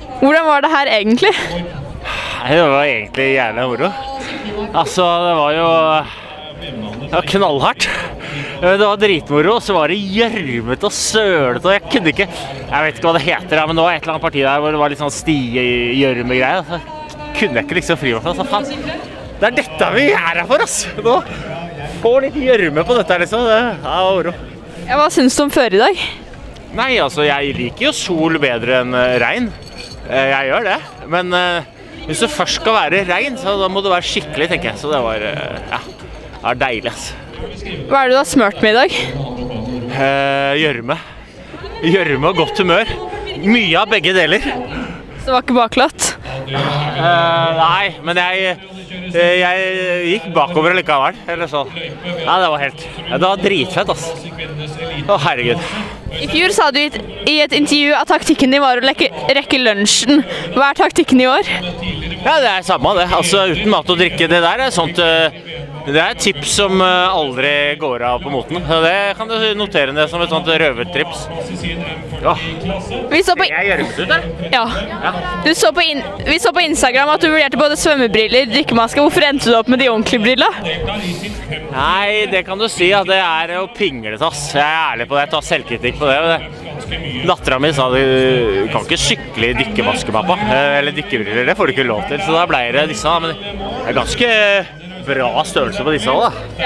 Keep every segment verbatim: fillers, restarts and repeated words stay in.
Hvordan var det her egentlig? Det var egentlig jævlig moro. Altså, det var jo det var knallhardt. Det var dritmoro, og så var det gjørmete og sølete, og jeg kunne ikke, jeg vet ikke hva det heter, men det var et eller annet parti der hvor det var litt sånn stige-gjørme-greie, så kunne jeg ikke liksom fri meg fra, så faen, det er dette vi er her for oss! Nå få litt gjørme på dette, liksom, det er moro. Ja, hva synes du om før i dag? Nei, altså, jeg liker jo sol bedre enn regn. Jeg gjør det, men hvis du først skal være regn, så da må du være skikkelig, tenker jeg, så det var, ja, det var deilig, altså. Hva er det du har smørt med i dag? Eh, gjørme. Gjørme og godt humør. Mye av begge deler. Så det var ikke baklatt? Eh, nei, men jeg, jeg gikk bakover likevel, eller så. Ja, det var helt, ja, det var dritfett, altså. Å, herregud. I fjor sa du i et intervju at taktikken din var å rekke, rekke lunsjen. Hva er taktikken i år? Ja, det er samme det. Altså, uten mat og drikke, det der er sånt... Det er et tips som aldri går av på moten. Det kan du notere ned som et sånt røvertrips. Ja. Vi så på, jeg gjør det ut, eller? Ja. Du så på in, vi så på Instagram at du vurderte både svømmebriller, drikkemaske. Hvorfor endte du opp med de ordentlige brillene? Nei, det kan du si at det er å pingle til oss. Jeg er ærlig på det, jeg tar selvkritikk på det. Datteren min sa du kan ikke sykle i dykkemaske, pappa. Eller dykkebriller, det får du ikke lov til. Så da ble det disse, men det er ganske... bra størrelse på disse også, da.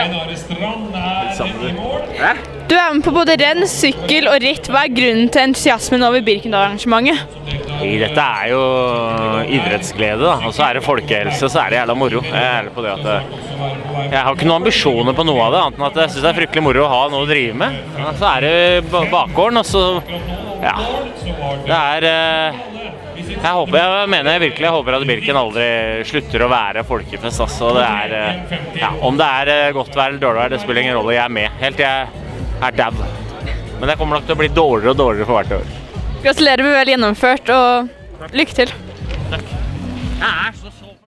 Ja. Du er med på både renn, sykkel og ritt. Hva er grunnen til entusiasmen over Birkendal-arrangementet? Dette er jo idrettsglede, da. Og så er det folkehelse, så er det jævla moro. Jeg er ærlig på det at jeg har ikke noen ambisjoner på noe av det, annet enn at jeg synes det er fryktelig moro å ha noe å drive med. Så er det bakgården, og så, ja, det er... Jeg, håper, jeg mener jeg virkelig jeg håper at Birken aldri slutter å være folkefest. Altså. Det er, ja, om det er godt vær eller dårlig vær, det spiller ingen rolle. Jeg er med, helt til jeg er dau. Men det kommer nok til å bli dårligere og dårligere for hvert år. Gratulerer med vel gjennomført, og lykke til. Takk. Jeg er så så